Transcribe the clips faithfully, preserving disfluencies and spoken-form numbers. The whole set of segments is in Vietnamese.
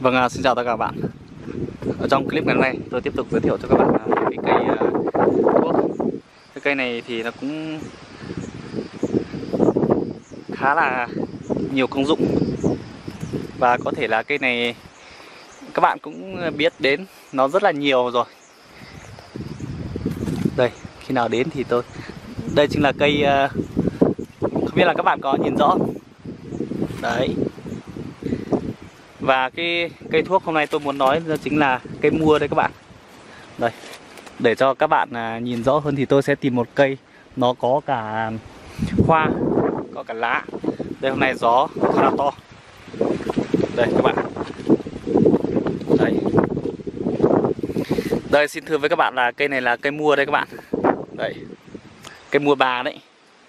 Vâng, uh, xin chào tất cả các bạn. Ở trong clip ngày hôm nay tôi tiếp tục giới thiệu cho các bạn uh, cái cây uh, thuốc. Cái cây này thì nó cũng khá là nhiều công dụng, và có thể là cây này các bạn cũng biết đến nó rất là nhiều rồi. Đây, khi nào đến thì tôi đây chính là cây uh, không biết là các bạn có nhìn rõ không? Đấy. Và cái cây thuốc hôm nay tôi muốn nói đó chính là cây mua đây các bạn. Đây, để cho các bạn à, nhìn rõ hơn thì tôi sẽ tìm một cây nó có cả hoa, có cả lá. Đây, hôm nay gió khá là to. Đây các bạn. Đấy. Đây, xin thưa với các bạn là cây này là cây mua đây các bạn. Đây, cây mua bà đấy.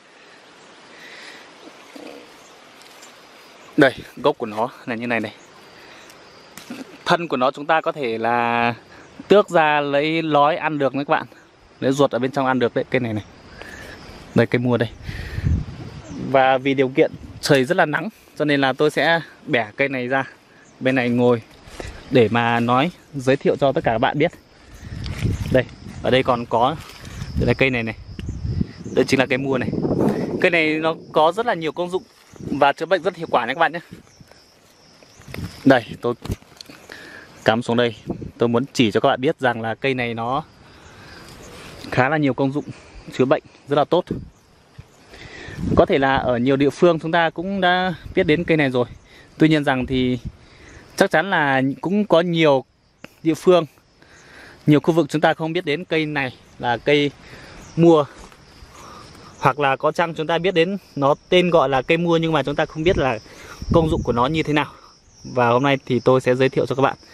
Đây, gốc của nó là như này này. Thân của nó chúng ta có thể là tước ra lấy lói ăn được đấy các bạn. Lấy ruột ở bên trong ăn được đấy, cây này này. Đây, cây mua đây. Và vì điều kiện trời rất là nắng cho nên là tôi sẽ bẻ cây này ra bên này ngồi để mà nói, giới thiệu cho tất cả các bạn biết. Đây, ở đây còn có đây là cây này này. Đây chính là cây mua này. Cây này nó có rất là nhiều công dụng và chữa bệnh rất hiệu quả nha các bạn nhé. Đây, tôi cắm xuống đây. Tôi muốn chỉ cho các bạn biết rằng là cây này nó khá là nhiều công dụng chữa bệnh rất là tốt. Có thể là ở nhiều địa phương chúng ta cũng đã biết đến cây này rồi. Tuy nhiên rằng thì chắc chắn là cũng có nhiều địa phương, nhiều khu vực chúng ta không biết đến cây này là cây mua. Hoặc là có chăng chúng ta biết đến nó tên gọi là cây mua nhưng mà chúng ta không biết là công dụng của nó như thế nào. Và hôm nay thì tôi sẽ giới thiệu cho các bạn.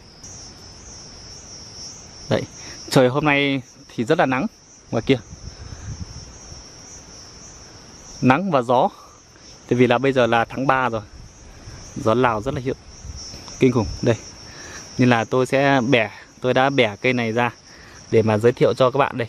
Đấy, trời hôm nay thì rất là nắng ngoài kia. Nắng và gió. Tại vì là bây giờ là tháng ba rồi. Gió Lào rất là hiệu kinh khủng. Đây, nên là tôi sẽ bẻ, tôi đã bẻ cây này ra để mà giới thiệu cho các bạn đây.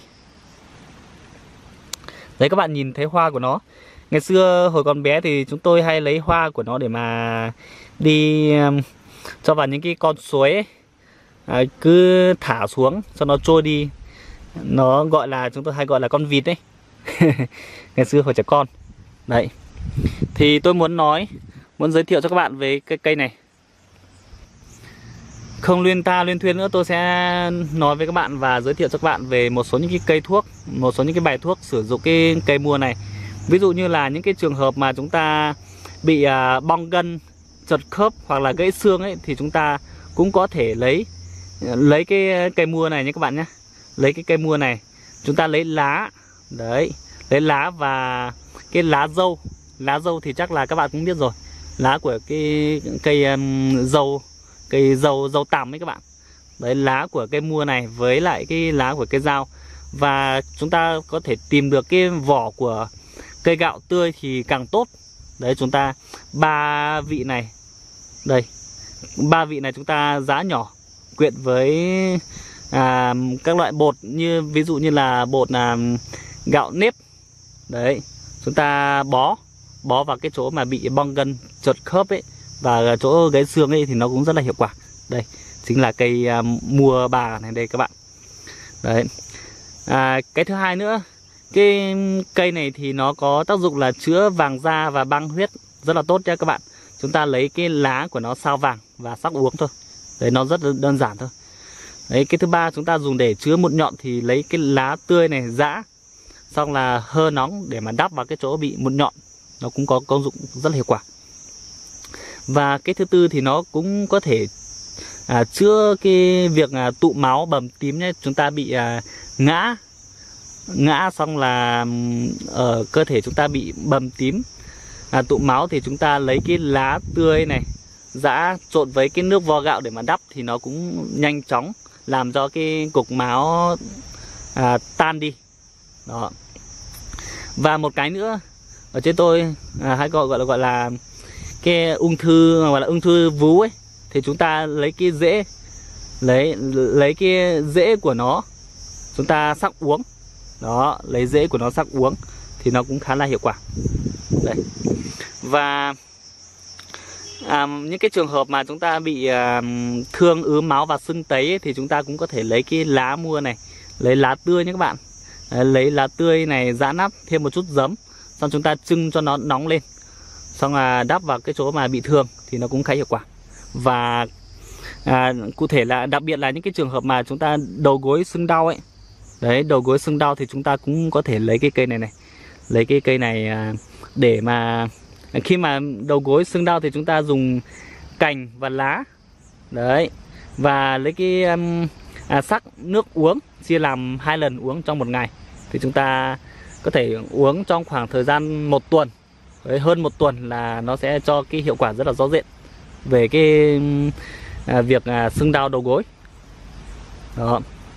Đấy, các bạn nhìn thấy hoa của nó. Ngày xưa hồi còn bé thì chúng tôi hay lấy hoa của nó để mà đi um, cho vào những cái con suối ấy. À, cứ thả xuống cho nó trôi đi. Nó gọi là, chúng tôi hay gọi là con vịt đấy. Ngày xưa hồi trẻ con. Đấy. Thì tôi muốn nói, muốn giới thiệu cho các bạn về cái cây này. Không luyên ta luyên thuyên nữa, tôi sẽ nói với các bạn và giới thiệu cho các bạn về một số những cái cây thuốc, một số những cái bài thuốc sử dụng cái cây mua này. Ví dụ như là những cái trường hợp mà chúng ta bị uh, bong gân, trật khớp hoặc là gãy xương ấy, thì chúng ta cũng có thể lấy lấy cái cây mua này nhé các bạn nhé. Lấy cái cây mua này, chúng ta lấy lá. Đấy, lấy lá và cái lá dâu. Lá dâu thì chắc là các bạn cũng biết rồi. Lá của cái cây um, dâu, cây dâu dâu tằm ấy các bạn. Đấy, lá của cây mua này với lại cái lá của cây dao. Và chúng ta có thể tìm được cái vỏ của cây gạo tươi thì càng tốt. Đấy, chúng ta ba vị này. Đây, ba vị này chúng ta giã nhỏ quyện với à, các loại bột, như ví dụ như là bột là gạo nếp. Đấy, chúng ta bó bó vào cái chỗ mà bị bong gân, trật khớp ấy và chỗ gãy xương ấy thì nó cũng rất là hiệu quả. Đây chính là cây à, mua bà này đây các bạn. Đấy, à, cái thứ hai nữa, cái cây này thì nó có tác dụng là chữa vàng da và băng huyết rất là tốt nha các bạn. Chúng ta lấy cái lá của nó sao vàng và sắc uống thôi. Đấy, nó rất đơn giản thôi. Đấy, cái thứ ba chúng ta dùng để chữa mụn nhọn thì lấy cái lá tươi này giã, xong là hơ nóng để mà đắp vào cái chỗ bị mụn nhọn. Nó cũng có công dụng rất là hiệu quả. Và cái thứ tư thì nó cũng có thể à, chữa cái việc à, tụ máu bầm tím nhé. Chúng ta bị à, ngã ngã xong là ở cơ thể chúng ta bị bầm tím, à, tụ máu thì chúng ta lấy cái lá tươi này giã trộn với cái nước vo gạo để mà đắp thì nó cũng nhanh chóng làm cho cái cục máu à, tan đi. Đó. Và một cái nữa ở trên tôi à, hay gọi gọi là gọi là cái ung thư, gọi là ung thư vú ấy, thì chúng ta lấy cái rễ, lấy lấy cái rễ của nó chúng ta sắc uống. Đó, lấy rễ của nó sắc uống thì nó cũng khá là hiệu quả. Đây. Và À, những cái trường hợp mà chúng ta bị à, thương ứ máu và sưng tấy ấy, thì chúng ta cũng có thể lấy cái lá mua này, lấy lá tươi nhé các bạn. Đấy, lấy lá tươi này giã nắp thêm một chút giấm, xong chúng ta trưng cho nó nóng lên, xong là đắp vào cái chỗ mà bị thương thì nó cũng khá hiệu quả. Và à, cụ thể là đặc biệt là những cái trường hợp mà chúng ta đầu gối sưng đau ấy, đấy, đầu gối sưng đau thì chúng ta cũng có thể lấy cái cây này này, lấy cái cây này à, để mà khi mà đầu gối sưng đau thì chúng ta dùng cành và lá, đấy, và lấy cái um, à, sắc nước uống chia làm hai lần uống trong một ngày, thì chúng ta có thể uống trong khoảng thời gian một tuần, đấy, hơn một tuần là nó sẽ cho cái hiệu quả rất là rõ rệt về cái à, việc à, sưng đau đầu gối đó.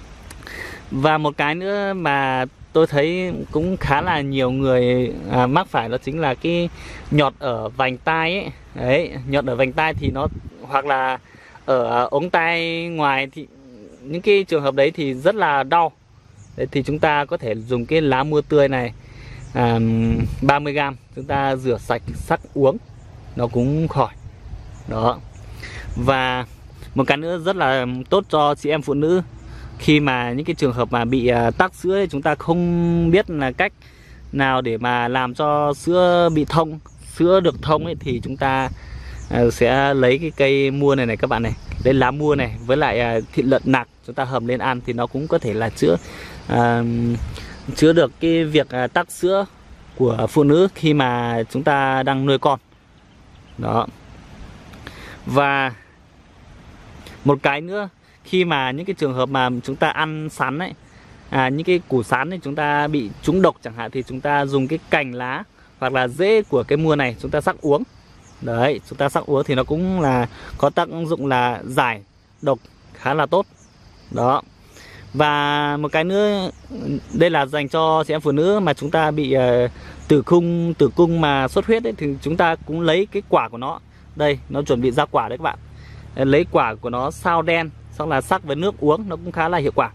Và một cái nữa mà tôi thấy cũng khá là nhiều người à, mắc phải, đó chính là cái nhọt ở vành tai ấy. Đấy, nhọt ở vành tai thì nó, hoặc là ở ống tai ngoài, thì những cái trường hợp đấy thì rất là đau. Đấy, thì chúng ta có thể dùng cái lá mua tươi này à, ba mươi gam, chúng ta rửa sạch sắc uống, nó cũng khỏi đó. Và một cái nữa rất là tốt cho chị em phụ nữ, khi mà những cái trường hợp mà bị uh, tắc sữa ấy, chúng ta không biết là cách nào để mà làm cho sữa bị thông, sữa được thông ấy, thì chúng ta uh, sẽ lấy cái cây mua này này các bạn này, lấy lá mua này với lại uh, thịt lợn nạc, chúng ta hầm lên ăn thì nó cũng có thể là chữa uh, chữa được cái việc uh, tắc sữa của phụ nữ khi mà chúng ta đang nuôi con đó. Và một cái nữa, khi mà những cái trường hợp mà chúng ta ăn sắn ấy, à, những cái củ sắn ấy chúng ta bị trúng độc chẳng hạn, thì chúng ta dùng cái cành lá hoặc là rễ của cái mua này chúng ta sắc uống. Đấy, chúng ta sắc uống thì nó cũng là có tác dụng là giải độc khá là tốt đó. Và một cái nữa, đây là dành cho chị em phụ nữ mà chúng ta bị uh, tử cung tử cung mà xuất huyết ấy, thì chúng ta cũng lấy cái quả của nó. Đây, nó chuẩn bị ra quả đấy các bạn. Lấy quả của nó sao đen, xong là sắc với nước uống, nó cũng khá là hiệu quả.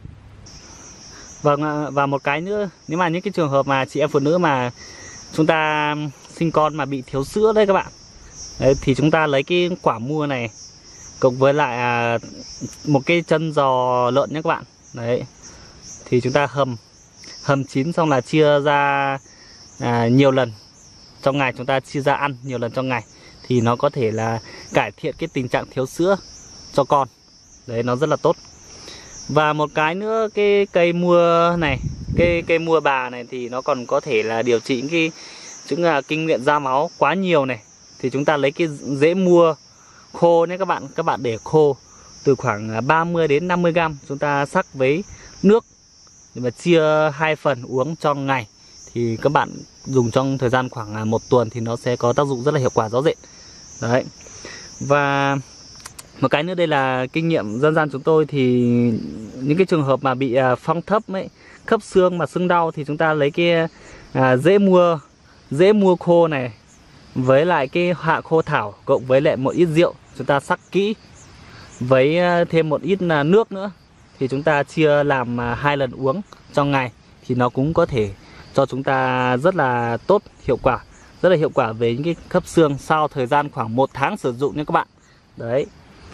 Vâng, và một cái nữa, nếu mà những cái trường hợp mà chị em phụ nữ mà chúng ta sinh con mà bị thiếu sữa đấy các bạn, đấy, thì chúng ta lấy cái quả mua này cộng với lại à, một cái chân giò lợn nhé các bạn. Đấy, thì chúng ta hầm hầm chín, xong là chia ra à, nhiều lần trong ngày, chúng ta chia ra ăn nhiều lần trong ngày, thì nó có thể là cải thiện cái tình trạng thiếu sữa cho con. Đấy, nó rất là tốt. Và một cái nữa, cái cây mua này, cái cây mua bà này thì nó còn có thể là điều trị cái chứng là kinh nguyệt ra máu quá nhiều này. Thì chúng ta lấy cái rễ mua khô nhé các bạn, các bạn để khô từ khoảng ba mươi đến năm mươi gam, chúng ta sắc với nước để mà chia hai phần uống trong ngày, thì các bạn dùng trong thời gian khoảng một tuần thì nó sẽ có tác dụng rất là hiệu quả rõ rệt. Đấy. Và một cái nữa, đây là kinh nghiệm dân gian chúng tôi, thì những cái trường hợp mà bị phong thấp ấy, khớp xương mà sưng đau, thì chúng ta lấy cái à, rễ mua rễ mua khô này với lại cái hạ khô thảo cộng với lại một ít rượu, chúng ta sắc kỹ với thêm một ít nước nữa, thì chúng ta chia làm hai lần uống trong ngày, thì nó cũng có thể cho chúng ta rất là tốt, hiệu quả, rất là hiệu quả về những cái khớp xương sau thời gian khoảng một tháng sử dụng nha các bạn. Đấy.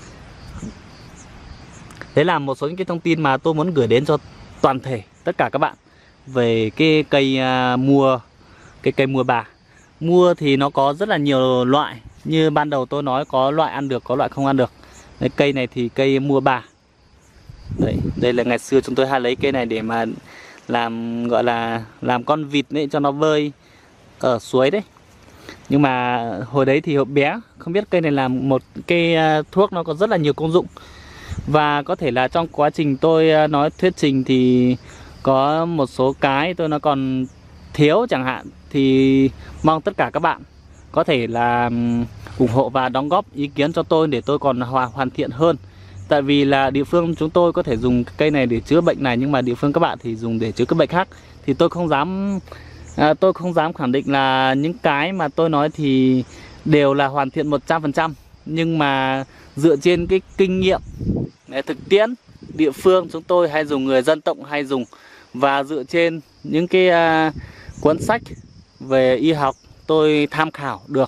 Đấy là một số những cái thông tin mà tôi muốn gửi đến cho toàn thể tất cả các bạn về cái cây uh, mua cái cây mua bà. Mua thì nó có rất là nhiều loại, như ban đầu tôi nói, có loại ăn được, có loại không ăn được. Đấy, cây này thì cây mua bà. Đấy, đây là ngày xưa chúng tôi hay lấy cây này để mà làm, gọi là làm con vịt đấy, cho nó bơi ở suối đấy. Nhưng mà hồi đấy thì hồi bé không biết cây này là một cây thuốc nó có rất là nhiều công dụng. Và có thể là trong quá trình tôi nói thuyết trình thì có một số cái tôi nó còn thiếu chẳng hạn, thì mong tất cả các bạn có thể là ủng hộ và đóng góp ý kiến cho tôi để tôi còn hoàn hoàn thiện hơn. Tại vì là địa phương chúng tôi có thể dùng cây này để chữa bệnh này, nhưng mà địa phương các bạn thì dùng để chữa các bệnh khác, thì tôi không dám à, tôi không dám khẳng định là những cái mà tôi nói thì đều là hoàn thiện một trăm phần trăm. Nhưng mà dựa trên cái kinh nghiệm thực tiễn địa phương chúng tôi hay dùng, người dân tộc hay dùng, và dựa trên những cái uh, cuốn sách về y học tôi tham khảo được,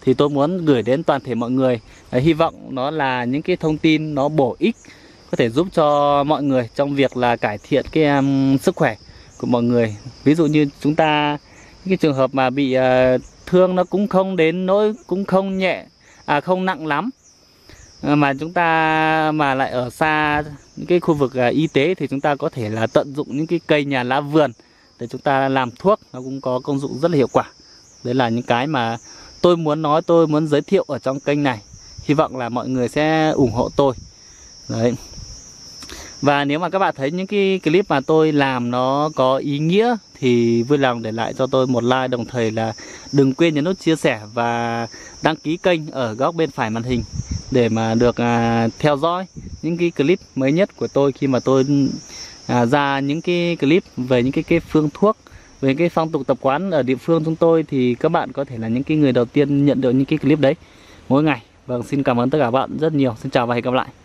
thì tôi muốn gửi đến toàn thể mọi người. Đấy, hy vọng nó là những cái thông tin nó bổ ích, có thể giúp cho mọi người trong việc là cải thiện cái um, sức khỏe của mọi người. Ví dụ như chúng ta những cái trường hợp mà bị uh, thương nó cũng không đến nỗi, cũng không nhẹ, à không nặng lắm, mà chúng ta mà lại ở xa những cái khu vực uh, y tế thì chúng ta có thể là tận dụng những cái cây nhà lá vườn để chúng ta làm thuốc, nó cũng có công dụng rất là hiệu quả. Đấy là những cái mà tôi muốn nói, tôi muốn giới thiệu ở trong kênh này. Hy vọng là mọi người sẽ ủng hộ tôi. Đấy. Và nếu mà các bạn thấy những cái clip mà tôi làm nó có ý nghĩa thì vui lòng để lại cho tôi một like, đồng thời là đừng quên nhấn nút chia sẻ và đăng ký kênh ở góc bên phải màn hình để mà được à, theo dõi những cái clip mới nhất của tôi khi mà tôi à, ra những cái clip về những cái, cái phương thuốc, về cái phong tục tập quán ở địa phương chúng tôi, thì các bạn có thể là những cái người đầu tiên nhận được những cái clip đấy mỗi ngày. Vâng, xin cảm ơn tất cả các bạn rất nhiều. Xin chào và hẹn gặp lại.